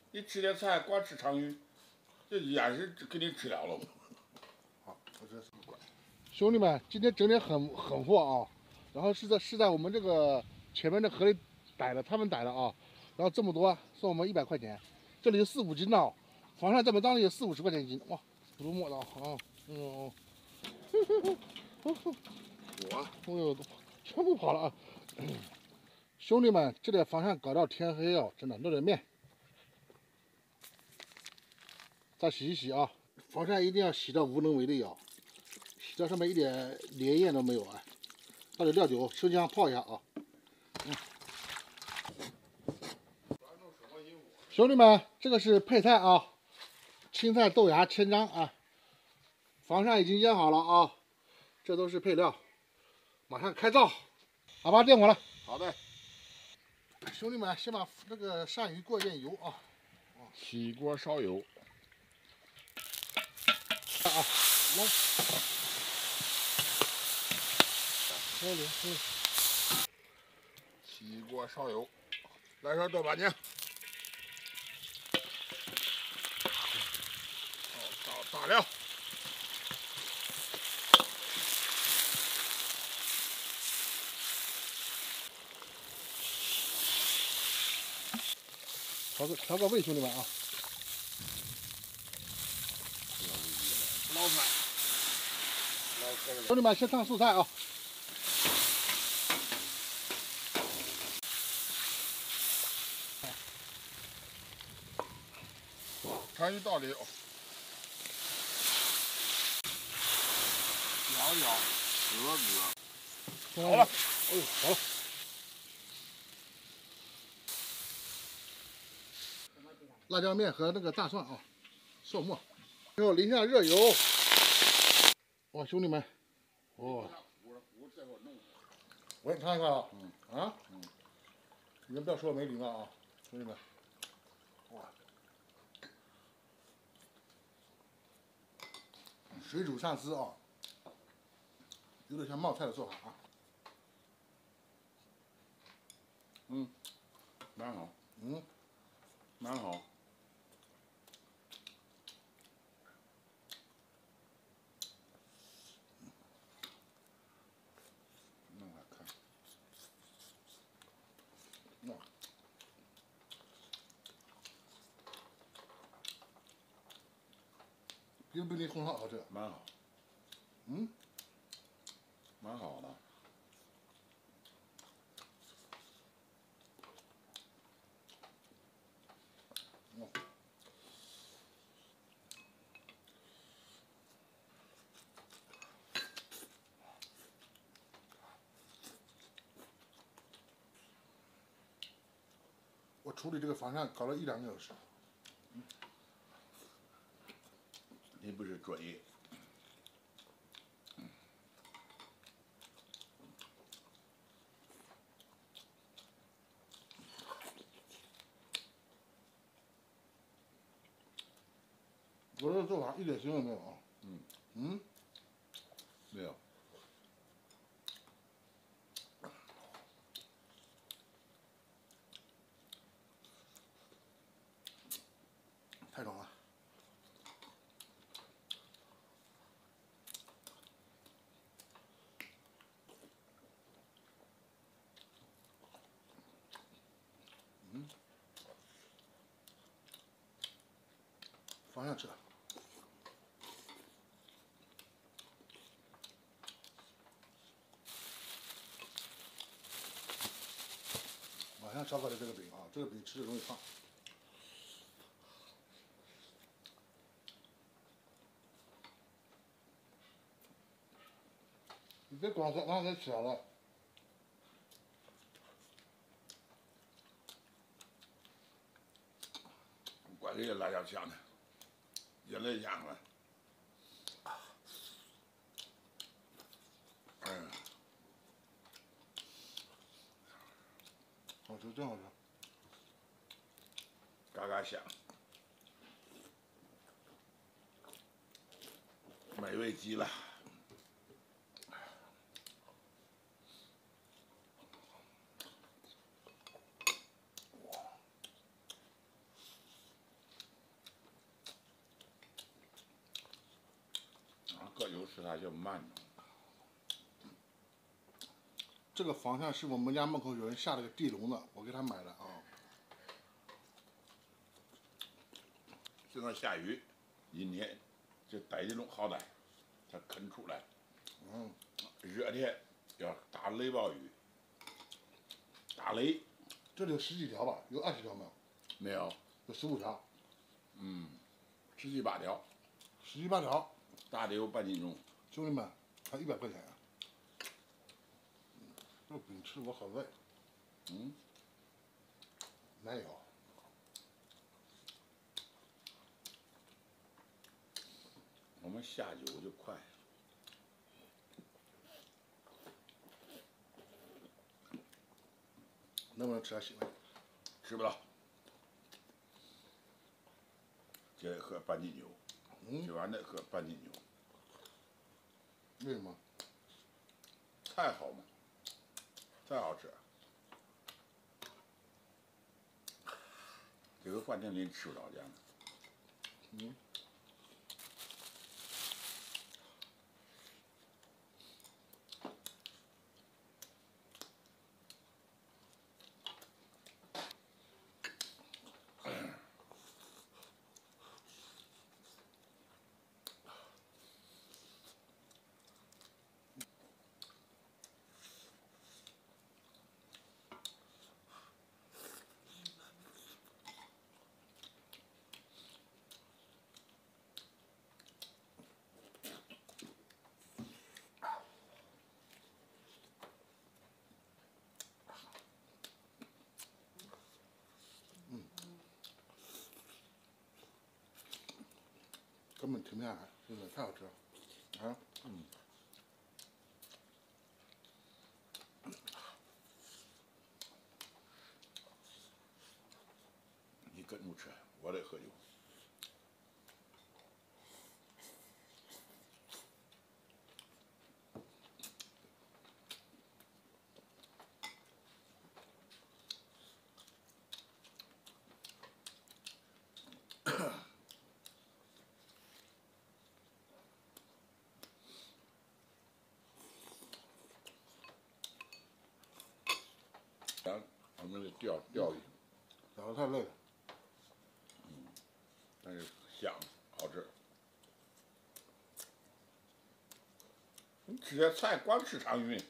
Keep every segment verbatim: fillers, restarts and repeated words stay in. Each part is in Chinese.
你吃点菜，光吃鲳鱼，这眼是给你吃了了。 好，我这兄弟们，今天整点狠狠货啊！然后是在是在我们这个前面的河里逮的，他们逮的啊。然后这么多，送我们一百块钱，这里有四五斤呢，房上在本当里有四五十块钱一斤，哇，不多摸的啊，嗯，我，哎呦，全部跑了啊！兄弟们，这点房上搞到天黑哦，真的弄点面，再洗一洗啊，房上一定要洗到无能为力啊，洗到上面一点粘液都没有啊。倒点料酒，生姜泡一下啊。嗯。兄弟们，这个是配菜啊，青菜、豆芽、千张啊，房上已经腌好了啊，这都是配料，马上开灶，好吧，电火了。 好的。 兄弟们，先把那个鳝鱼过一遍油啊。 起锅烧油。 啊，来。来来来。 起锅烧油，来勺豆瓣酱。倒大料。 调个调个味，兄弟们啊！ 捞出来， 兄弟们先上素菜啊！ 鲳鱼倒里，咬咬，咯咯。好了， 哎呦，好了。辣椒面和那个大蒜啊，蒜末，最后淋下热油。哇，兄弟们，哇！我给你看一看啊，嗯啊，嗯，你们不要说我没礼貌啊，兄弟们，哇，水煮鳝丝啊，有点像冒菜的做法啊。 嗯，蛮好， 嗯， 蛮好。那我看，哇，比比你红烧好吃， 蛮好。 嗯， 蛮好的。 我处理这个房上搞了一两个小时。 嗯，你不是专业。 我这个做法一点腥味没有啊。 嗯嗯， 没有。 太爽了。嗯，放下吃。马上烧烤的这个饼啊，这个饼吃的容易胖。你别光在刚才吃了。 管这个辣椒香的，眼泪香了。嗯， 好吃，真好吃。 嘎嘎香，美味极了。 喝酒吃它就慢了。 这个方向是我们家门口有人下了个地笼的，我给他买的啊。 现在下雨，阴天，就逮这种好逮，它啃出来。 嗯。 热天要打雷暴雨，打雷。 这里有十几条吧？有二十条没有？ 没有。 有十五条。 嗯，十七八条。 十七八条。 大的有半斤重。 兄弟们，才一百块钱啊！这饼吃我好累。 嗯。 没有。 我们下酒就快。 能不能吃点稀饭？ 吃不到。今喝半斤酒， 嗯， 今晚再喝半斤酒。 为什么？ 菜好嘛，菜好吃。这个饭店里吃不着这样的。 嗯。根本停不下来，真的太好吃了，啊！ 嗯。你跟着吃，我得喝酒。咱我们得钓钓鱼， 钓的太累了。 嗯，但是香，好吃。你吃点菜，光吃长鱼。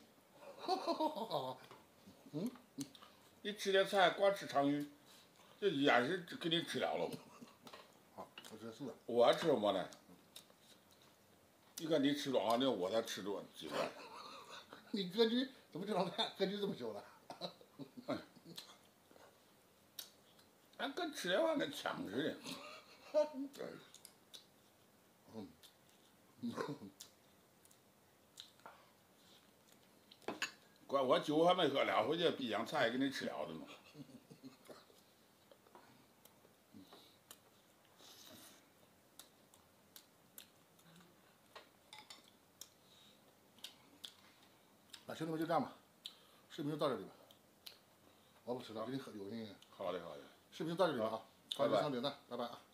嗯， 你吃点菜，光吃长鱼，这也是给你吃了了。 好，我这是。 我吃什么呢？你看你吃多少呢？我才吃多几个。 你格局怎么这样看？格局这么小了？ 俺跟吃的话跟枪似的。 嗯。 怪我酒还没喝了，回去逼箱菜给你吃了的嘛。 那兄弟们就这样吧，视频就到这里吧。我不吃了，给你喝酒去。 好的好的。 视频就到这里了啊，欢迎点赞，拜拜啊。